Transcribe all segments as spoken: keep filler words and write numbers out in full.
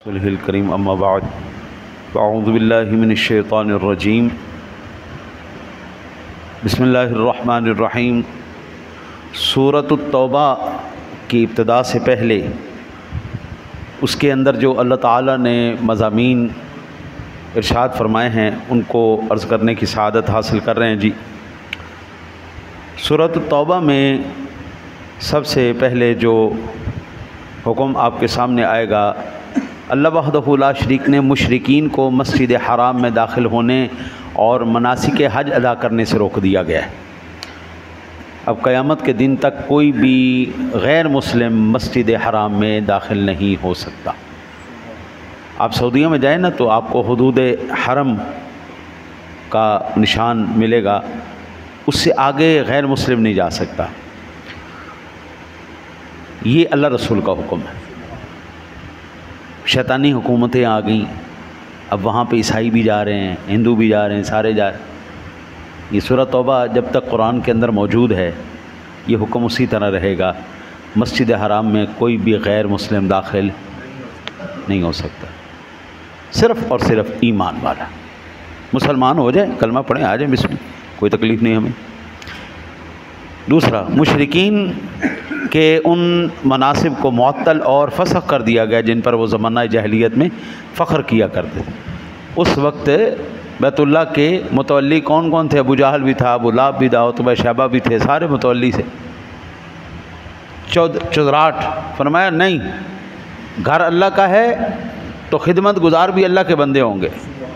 رسوله الكريم اما بعد فاعوذ بالله من الشیطان الرجیم بسم اللہ الرحمن الرحیم۔ سورۃ التوبہ کی ابتدا سے پہلے اس کے اندر جو اللہ تعالیٰ نے مضامین ارشاد فرمائے ہیں ان کو عرض کرنے کی سعادت حاصل کر رہے ہیں جی۔ سورۃ التوبہ میں سب سے پہلے جو حکم آپ کے سامنے آئے گا، اللہ وحدہ لا شریک نے مشرکین کو مسجد حرام میں داخل ہونے اور مناسک حج ادا کرنے سے روک دیا گیا ہے۔ اب قیامت کے دن تک کوئی بھی غیر مسلم مسجد حرام میں داخل نہیں ہو سکتا۔ آپ سعودیہ میں جائیں نا تو آپ کو حدود حرم کا نشان ملے گا، اس سے آگے غیر مسلم نہیں جا سکتا۔ یہ اللہ رسول کا حکم ہے۔ شیطانی حکومتیں آ گئیں، اب وہاں پہ عیسائی بھی جا رہے ہیں، ہندو بھی جا رہے ہیں، سارے جا رہے ہیں۔ یہ سورۃ توبہ جب تک قرآن کے اندر موجود ہے یہ حکم اسی طرح رہے گا، مسجد حرام میں کوئی بھی غیر مسلم داخل نہیں ہو سکتا، صرف اور صرف ایمان والا مسلمان ہو جائے، کلمہ پڑھیں، آ جائیں، بسم اللہ، کوئی تکلیف نہیں ہمیں۔ دوسرا، مشرکین کہ ان مناصب کو معطل اور فسخ کر دیا گیا جن پر وہ زمانہ جاہلیت میں فخر کیا کرتے تھے۔ اس وقت بیت اللہ کے متولی کون کون تھے؟ ابو جہل بھی تھا، ابو لہب بھی تھا، عتبہ شیبہ بھی تھے، سارے متولی سے چود چودراہٹ فرمایا نہیں، گھر اللہ کا ہے تو خدمت گزار بھی اللہ کے بندے ہوں گے۔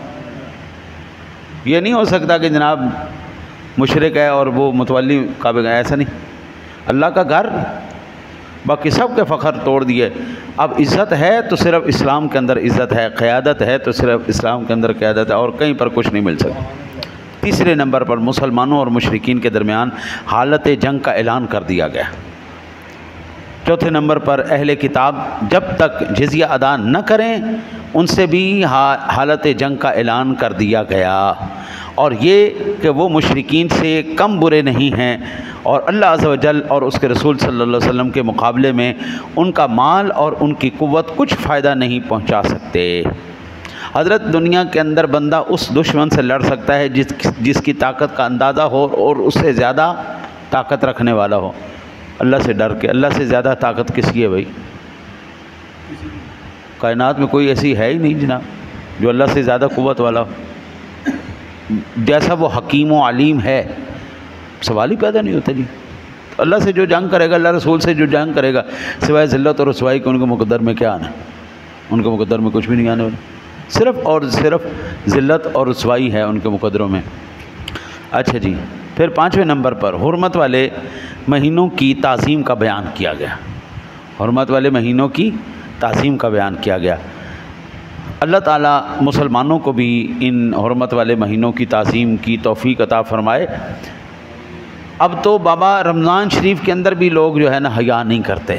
یہ نہیں ہو سکتا کہ جناب مشرک ہے اور وہ متولی کعبے کا، ایسا نہیں۔ اللہ کا گھر، باقی سب کے فخر توڑ دیے۔ اب عزت ہے تو صرف اسلام کے اندر عزت ہے، قیادت ہے تو صرف اسلام کے اندر قیادت ہے، اور کہیں پر کچھ نہیں مل سکتا۔ تیسرے نمبر پر مسلمانوں اور مشرکین کے درمیان حالت جنگ کا اعلان کر دیا گیا۔ چوتھے نمبر پر اہل کتاب جب تک جزیہ ادا نہ کریں ان سے بھی حالت جنگ کا اعلان کر دیا گیا، اور یہ کہ وہ مشرکین سے کم برے نہیں ہیں، اور اللہ عز و جل اور اس کے رسول صلی اللہ علیہ وسلم کے مقابلے میں ان کا مال اور ان کی قوت کچھ فائدہ نہیں پہنچا سکتے۔ حضرت دنیا کے اندر بندہ اس دشمن سے لڑ سکتا ہے جس جس کی طاقت کا اندازہ ہو اور اس سے زیادہ طاقت رکھنے والا ہو، اللہ سے ڈر کے۔ اللہ سے زیادہ طاقت کس کی ہے بھائی؟ کائنات میں کوئی ایسی ہے ہی نہیں جناب جو اللہ سے زیادہ قوت والا ہو۔ جیسا وہ حکیم و علیم ہے، سوال ہی پیدا نہیں ہوتا جی۔ اللہ سے جو جنگ کرے گا، اللہ رسول سے جو جنگ کرے گا، سوائے ذلت اور رسوائی کے ان کے مقدر میں کیا آنا ہے؟ ان کے مقدر میں کچھ بھی نہیں آنے والا، صرف اور صرف ذلت اور رسوائی ہے ان کے مقدروں میں۔ اچھا جی، پھر پانچویں نمبر پر حرمت والے مہینوں کی تعظیم کا بیان کیا گیا۔ حرمت والے مہینوں کی تعظیم کا بیان کیا گیا۔ اللہ تعالیٰ مسلمانوں کو بھی ان حرمت والے مہینوں کی تعظیم کی توفیق عطا فرمائے۔ اب تو بابا رمضان شریف کے اندر بھی لوگ جو ہے نا حیا نہیں کرتے۔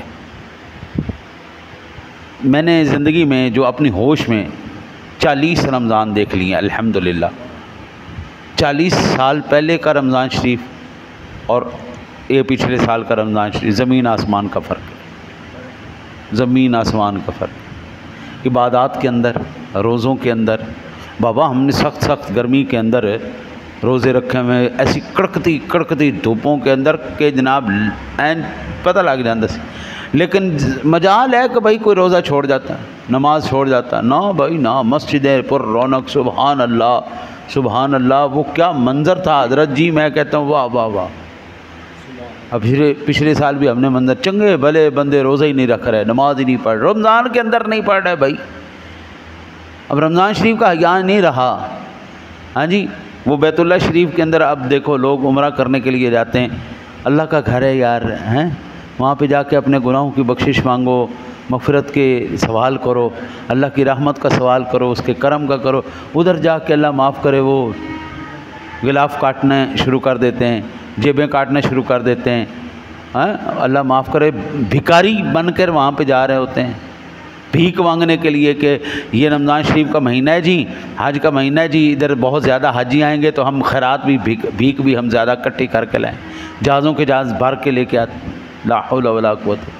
میں نے زندگی میں جو اپنی ہوش میں چالیس رمضان دیکھ لیے ہیں الحمدللہ۔ چالیس سال پہلے کا رمضان شریف اور یہ پچھلے سال کا رمضان شریف، زمین آسمان کا فرق ہے، زمین آسمان کا فرق۔ عبادات کے اندر، روزوں کے اندر، بابا ہم نے سخت سخت گرمی کے اندر روزے رکھے ہوئے، ایسی کڑکتی کڑکتی دھوپوں کے اندر کہ جناب این پتہ لگ جاتا سی، لیکن مجال ہے کہ بھائی کوئی روزہ چھوڑ جاتا ہے، نماز چھوڑ جاتا ہے، نہ بھائی نہ، مسجدیں پر رونق، سبحان اللہ سبحان اللہ۔ وہ کیا منظر تھا حضرت جی، میں کہتا ہوں واہ واہ واہ۔ اب پچھلے پچھلے سال بھی ہم نے منظر، چنگے بھلے بندے روزہ ہی نہیں رکھ رہے، نماز ہی نہیں پڑھ رہے، رمضان کے اندر نہیں پڑھ رہے بھائی۔ اب رمضان شریف کا حیا نہیں رہا، ہاں جی۔ وہ بیت اللہ شریف کے اندر اب دیکھو لوگ عمرہ کرنے کے لیے جاتے ہیں، اللہ کا گھر ہے یار، ہیں وہاں پہ جا کے اپنے گناہوں کی بخشش مانگو، مغفرت کے سوال کرو، اللہ کی رحمت کا سوال کرو، اس کے کرم کا کرو۔ ادھر جا کے اللہ معاف کرے وہ غلاف کاٹنے شروع کر دیتے ہیں، جیبیں کاٹنے شروع کر دیتے ہیں، ہاں اللہ معاف کرے، بھکاری بن کر وہاں پہ جا رہے ہوتے ہیں بھیک مانگنے کے لیے کہ یہ رمضان شریف کا مہینہ ہے جی، حج کا مہینہ ہے جی، ادھر بہت زیادہ حاجی آئیں گے تو ہم خیرات بھی بھیک بھیک بھی ہم زیادہ اکٹھی کر کے لائیں، جہازوں کے جہاز بھر کے لے کے آتے، لا حول ولا قوت۔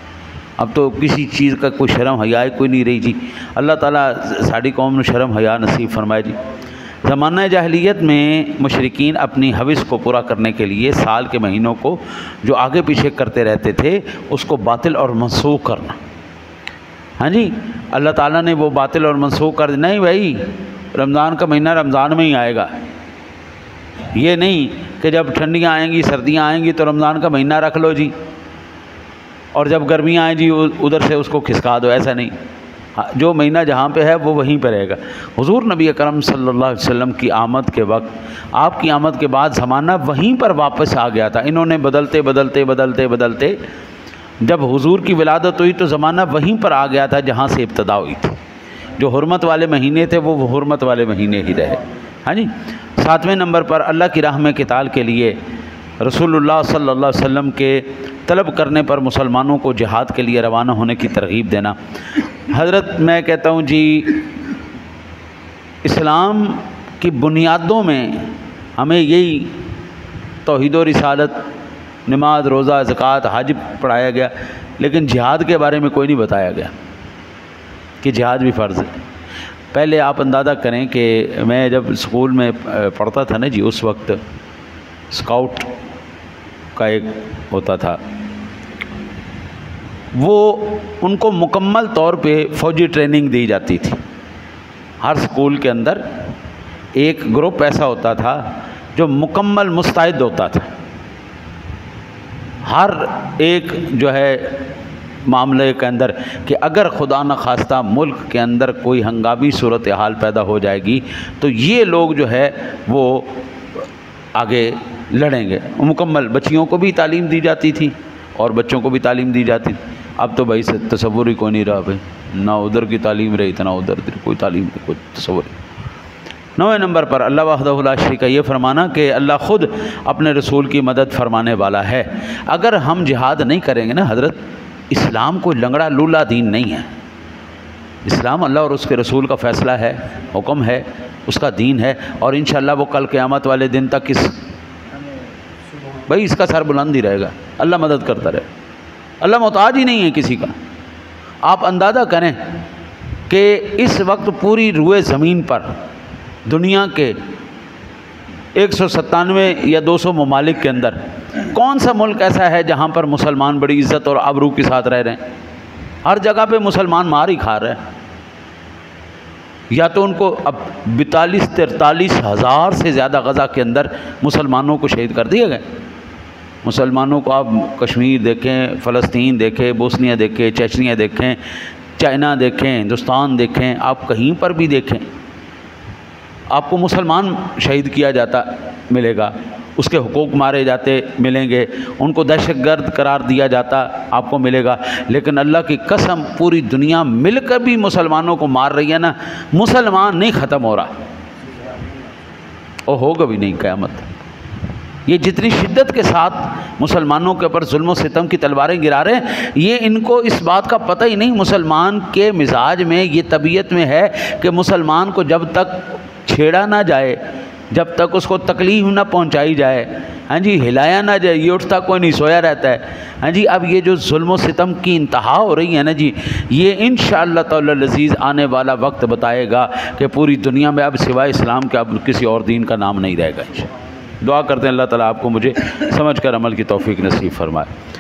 اب تو کسی چیز کا کوئی شرم حیا کوئی نہیں رہی جی. اللہ تعالیٰ ساری قوم نو شرم حیا نصیب فرمائے جی. زمانہ جاہلیت میں مشرکین اپنی حوث کو پورا کرنے کے لیے سال کے مہینوں کو جو آگے پیچھے کرتے رہتے تھے اس کو باطل اور منسوخ کرنا. ہاں جی, اللہ تعالیٰ نے وہ باطل اور منسوخ کر دیا. نہیں بھائی, رمضان کا مہینہ رمضان میں ہی آئے گا. یہ نہیں کہ جب ٹھنڈیاں آئیں گی سردیاں آئیں گی تو رمضان کا مہینہ رکھ لو جی, اور جب گرمیاں آئیں جی ادھر سے اس کو کھسکا دو. ایسا نہیں, جو مہینہ جہاں پہ ہے وہ وہیں پہ رہے گا. حضور نبی اکرم صلی اللہ علیہ وسلم کی آمد کے وقت, آپ کی آمد کے بعد زمانہ وہیں پر واپس آ گیا تھا. انہوں نے بدلتے بدلتے بدلتے بدلتے جب حضور کی ولادت ہوئی تو زمانہ وہیں پر آ گیا تھا جہاں سے ابتدا ہوئی تھی. جو حرمت والے مہینے تھے وہ حرمت والے مہینے ہی رہے. ہاں جی. ساتویں نمبر پر اللہ کی راہ میں قتال کے لیے رسول اللہ صلی اللہ علیہ وسلم کے طلب کرنے پر مسلمانوں کو جہاد کے لیے روانہ ہونے کی ترغیب دینا. حضرت میں کہتا ہوں جی, اسلام کی بنیادوں میں ہمیں یہی توحید و رسالت, نماز, روزہ, زکوٰۃ, حج پڑھایا گیا, لیکن جہاد کے بارے میں کوئی نہیں بتایا گیا کہ جہاد بھی فرض ہے. پہلے آپ اندازہ کریں کہ میں جب اسکول میں پڑھتا تھا نا جی, اس وقت اسکاؤٹ کا ایک ہوتا تھا, وہ ان کو مکمل طور پہ فوجی ٹریننگ دی جاتی تھی. ہر اسکول کے اندر ایک گروپ ایسا ہوتا تھا جو مکمل مستعد ہوتا تھا. ہر ایک جو ہے معاملے کے اندر کہ اگر خدا نخواستہ ملک کے اندر کوئی ہنگامی صورتحال پیدا ہو جائے گی تو یہ لوگ جو ہے وہ آگے لڑیں گے. مکمل بچیوں کو بھی تعلیم دی جاتی تھی اور بچوں کو بھی تعلیم دی جاتی تھی. اب تو بھائی سے تصور ہی کوئی نہیں رہا بھائی, نہ ادھر کی تعلیم رہی تھی نہ ادھر کوئی تعلیم نہیں, کوئی تصور نہیں. نویں نمبر پر اللہ وحدہ لا شریک کا یہ فرمانا کہ اللہ خود اپنے رسول کی مدد فرمانے والا ہے. اگر ہم جہاد نہیں کریں گے نا حضرت, اسلام کوئی لنگڑا لولا دین نہیں ہے. اسلام اللہ اور اس کے رسول کا فیصلہ ہے, حکم ہے, اس کا دین ہے, اور انشاءاللہ وہ کل قیامت والے دن تک اس بھائی اس کا سر بلند ہی رہے گا. اللہ مدد کرتا رہے. اللہ محتاج ہی نہیں ہے کسی کا. آپ اندازہ کریں کہ اس وقت پوری روئے زمین پر دنیا کے ایک سو ستانوے یا دو سو ممالک کے اندر کون سا ملک ایسا ہے جہاں پر مسلمان بڑی عزت اور آبرو کے ساتھ رہ رہے ہیں؟ ہر جگہ پہ مسلمان مار ہی کھا رہے ہیں. یا تو ان کو اب بیتالیس ترتالیس ہزار سے زیادہ غزہ کے اندر مسلمانوں کو شہید کر دیے گئے. مسلمانوں کو آپ کشمیر دیکھیں, فلسطین دیکھیں, بوسنیا دیکھیں, چیچنیا دیکھیں, چائنا دیکھیں, ہندوستان دیکھیں, آپ کہیں پر بھی دیکھیں آپ کو مسلمان شہید کیا جاتا ملے گا, اس کے حقوق مارے جاتے ملیں گے, ان کو دہشت گرد قرار دیا جاتا آپ کو ملے گا. لیکن اللہ کی قسم پوری دنیا مل کر بھی مسلمانوں کو مار رہی ہے نا, مسلمان نہیں ختم ہو رہا, اور ہوگا بھی نہیں قیامت. یہ جتنی شدت کے ساتھ مسلمانوں کے اوپر ظلم و ستم کی تلواریں گرا رہے ہیں, یہ ان کو اس بات کا پتہ ہی نہیں. مسلمان کے مزاج میں یہ طبیعت میں ہے کہ مسلمان کو جب تک چھیڑا نہ جائے, جب تک اس کو تکلیف نہ پہنچائی جائے, ہاں جی, ہلایا نہ جائے, یہ اٹھتا کوئی نہیں سویا رہتا ہے. ہاں جی, اب یہ جو ظلم و ستم کی انتہا ہو رہی ہے نا جی, یہ انشاءاللہ تعالی العزیز آنے والا وقت بتائے گا کہ پوری دنیا میں اب سوائے اسلام کے اب کسی اور دین کا نام نہیں رہے گا. دعا کرتے ہیں اللہ تعالیٰ آپ کو مجھے سمجھ کر عمل کی توفیق نصیب فرمائے.